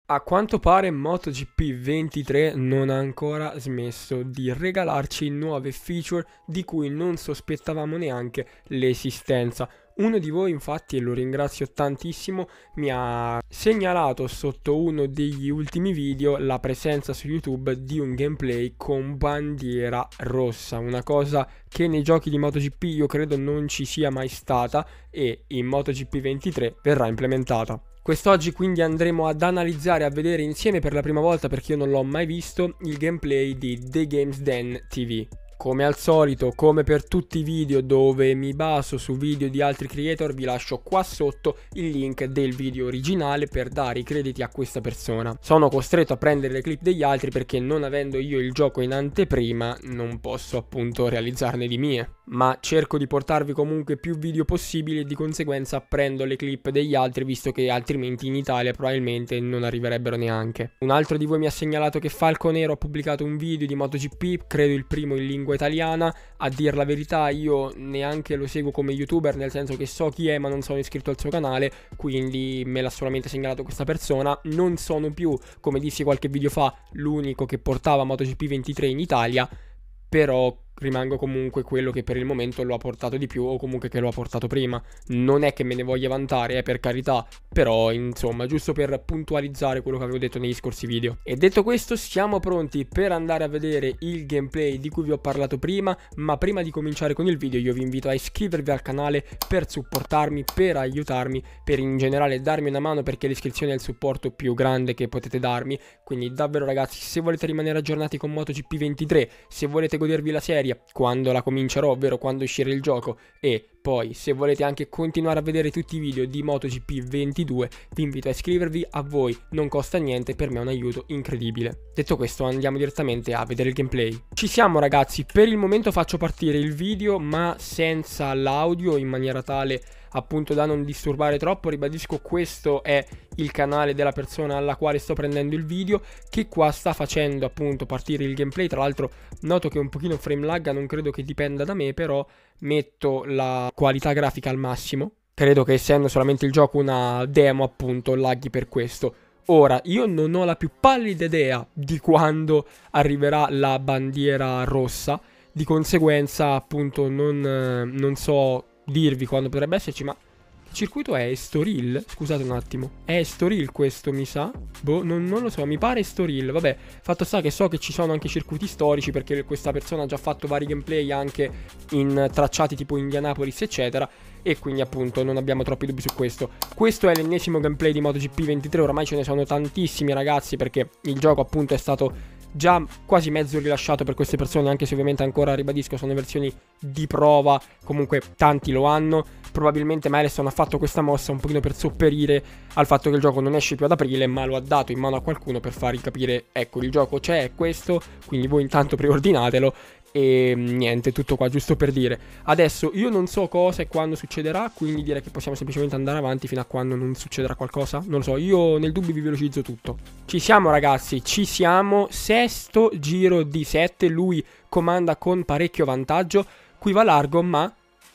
A quanto pare MotoGP 23 non ha ancora smesso di regalarci nuove feature di cui non sospettavamo neanche l'esistenza. Uno di voi infatti, e lo ringrazio tantissimo, mi ha segnalato sotto uno degli ultimi video la presenza su YouTube di un gameplay con bandiera rossa, una cosa che nei giochi di MotoGP io credo non ci sia mai stata e in MotoGP 23 verrà implementata. Quest'oggi quindi andremo ad analizzare e a vedere insieme per la prima volta, perché io non l'ho mai visto, il gameplay di The Games Den TV. Come al solito, come per tutti i video dove mi baso su video di altri creator, vi lascio qua sotto il link del video originale per dare i crediti a questa persona. Sono costretto a prendere le clip degli altri perché, non avendo io il gioco in anteprima, non posso appunto realizzarne di mie. Ma cerco di portarvi comunque più video possibili e di conseguenza prendo le clip degli altri, visto che altrimenti in Italia probabilmente non arriverebbero neanche. Un altro di voi mi ha segnalato che Falconero ha pubblicato un video di MotoGP, credo il primo in lingua italiana. A dir la verità io neanche lo seguo come youtuber, nel senso che so chi è ma non sono iscritto al suo canale, quindi me l'ha solamente segnalato questa persona. Non sono più, come dissi qualche video fa, l'unico che portava MotoGP 23 in Italia, però rimango comunque quello che per il momento lo ha portato di più, o comunque che lo ha portato prima. Non è che me ne voglia vantare, per carità, però insomma, giusto per puntualizzare quello che avevo detto negli scorsi video. E detto questo, siamo pronti per andare a vedere il gameplay di cui vi ho parlato prima. Ma prima di cominciare con il video io vi invito a iscrivervi al canale per supportarmi, per aiutarmi, per in generale darmi una mano, perché l'iscrizione è il supporto più grande che potete darmi. Quindi davvero ragazzi, se volete rimanere aggiornati con MotoGP 23, se volete godervi la serie quando la comincerò, ovvero quando uscirà il gioco, e poi se volete anche continuare a vedere tutti i video di MotoGP 22, vi invito a iscrivervi. A voi non costa niente, per me è un aiuto incredibile. Detto questo, andiamo direttamente a vedere il gameplay. Ci siamo ragazzi, per il momento faccio partire il video ma senza l'audio, in maniera tale appunto da non disturbare troppo. Ribadisco, questo è il canale della persona alla quale sto prendendo il video, che qua sta facendo appunto partire il gameplay. Tra l'altro noto che un pochino frame lag, non credo che dipenda da me, però metto la qualità grafica al massimo. Credo che essendo solamente il gioco una demo appunto laghi per questo. Ora, io non ho la più pallida idea di quando arriverà la bandiera rossa, di conseguenza appunto non so dirvi quando potrebbe esserci. Ma che circuito è? Estoril? Scusate un attimo, è Estoril questo mi sa? Boh, non lo so, mi pare Estoril. Vabbè, fatto sta che so che ci sono anche circuiti storici, perché questa persona ha già fatto vari gameplay anche in tracciati tipo Indianapolis eccetera, e quindi appunto non abbiamo troppi dubbi su questo. Questo è l'ennesimo gameplay di MotoGP 23, oramai ce ne sono tantissimi ragazzi, perché il gioco appunto è stato già quasi mezzo rilasciato per queste persone, anche se ovviamente ancora, ribadisco, sono versioni di prova, comunque tanti lo hanno. Probabilmente Milestone ha fatto questa mossa un pochino per sopperire al fatto che il gioco non esce più ad aprile, ma lo ha dato in mano a qualcuno per fargli capire: ecco, il gioco c'è, è questo, quindi voi intanto preordinatelo. E niente, tutto qua, giusto per dire. Adesso io non so cosa e quando succederà, quindi direi che possiamo semplicemente andare avanti fino a quando non succederà qualcosa. Non lo so, io nel dubbio vi velocizzo tutto. Ci siamo ragazzi, ci siamo. Sesto giro di 7, lui comanda con parecchio vantaggio. Qui va largo, ma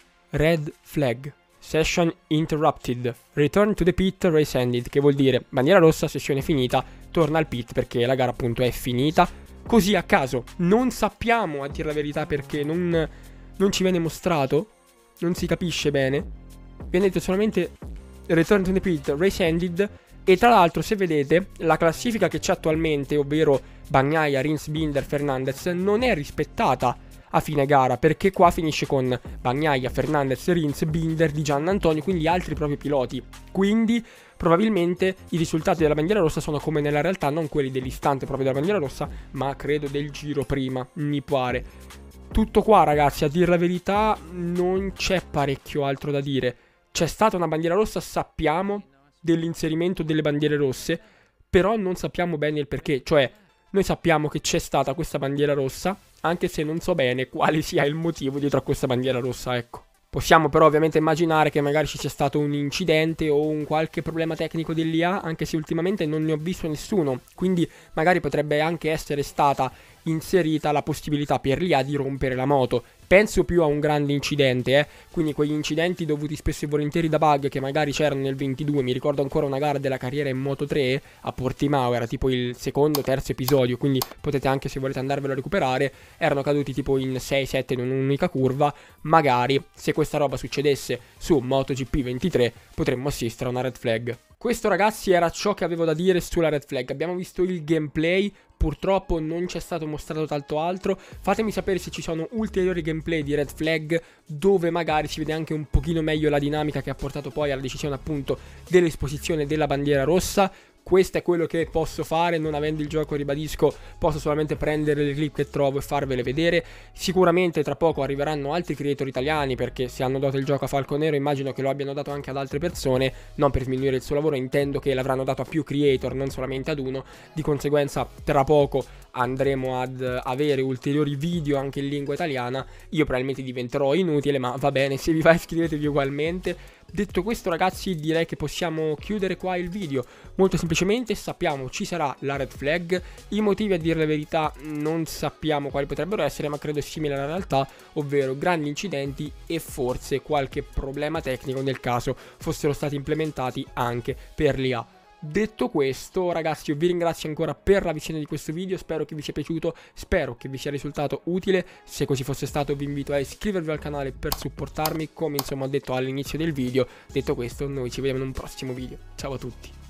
red flag, session interrupted, return to the pit, race ended, che vuol dire bandiera rossa, sessione finita, torna al pit perché la gara appunto è finita. Così a caso, non sappiamo a dire la verità, perché non ci viene mostrato, non si capisce bene. Viene detto solamente return to the pit, race ended. E tra l'altro, se vedete, la classifica che c'è attualmente, ovvero Bagnaia, Rins, Binder, Fernandez, non è rispettata a fine gara, perché qua finisce con Bagnaia, Fernandez, Rins, Binder, Di Giannantonio, quindi altri propri piloti. Quindi probabilmente i risultati della bandiera rossa sono come nella realtà, non quelli dell'istante proprio della bandiera rossa, ma credo del giro prima, mi pare. Tutto qua ragazzi, a dire la verità non c'è parecchio altro da dire. C'è stata una bandiera rossa, sappiamo dell'inserimento delle bandiere rosse, però non sappiamo bene il perché. Cioè, noi sappiamo che c'è stata questa bandiera rossa, anche se non so bene quale sia il motivo dietro a questa bandiera rossa, ecco. Possiamo però ovviamente immaginare che magari ci sia stato un incidente o un qualche problema tecnico dell'IA, anche se ultimamente non ne ho visto nessuno, quindi magari potrebbe anche essere stata inserita la possibilità per l'IA di rompere la moto. penso più a un grande incidente, quindi quegli incidenti dovuti spesso e volentieri da bug che magari c'erano nel 22. Mi ricordo ancora una gara della carriera in Moto3 a Portimao, era tipo il secondo, terzo episodio, quindi potete anche, se volete, andarvelo a recuperare. Erano caduti tipo in 6-7 in un'unica curva. Magari se questa roba succedesse su MotoGP 23 potremmo assistere a una red flag. Questo, ragazzi, era ciò che avevo da dire sulla red flag. Abbiamo visto il gameplay, purtroppo non c'è stato mostrato tanto altro. Fatemi sapere se ci sono ulteriori gameplay di red flag dove magari si vede anche un pochino meglio la dinamica che ha portato poi alla decisione, appunto, dell'esposizione della bandiera rossa. Questo è quello che posso fare, non avendo il gioco, ribadisco, posso solamente prendere le clip che trovo e farvele vedere. Sicuramente tra poco arriveranno altri creator italiani, perché se hanno dato il gioco a Falconero immagino che lo abbiano dato anche ad altre persone, non per sminuire il suo lavoro, intendo che l'avranno dato a più creator, non solamente ad uno. Di conseguenza tra poco andremo ad avere ulteriori video anche in lingua italiana. Io probabilmente diventerò inutile, ma va bene, se vi va iscrivetevi ugualmente. Detto questo, ragazzi, direi che possiamo chiudere qua il video. Molto semplicemente sappiamo ci sarà la red flag. I motivi, a dire la verità, non sappiamo quali potrebbero essere, ma credo simile alla realtà, ovvero grandi incidenti e forse qualche problema tecnico nel caso fossero stati implementati anche per l'IA. Detto questo, ragazzi, io vi ringrazio ancora per la visione di questo video, spero che vi sia piaciuto, spero che vi sia risultato utile. Se così fosse stato vi invito a iscrivervi al canale per supportarmi, come insomma ho detto all'inizio del video. Detto questo, noi ci vediamo in un prossimo video. Ciao a tutti.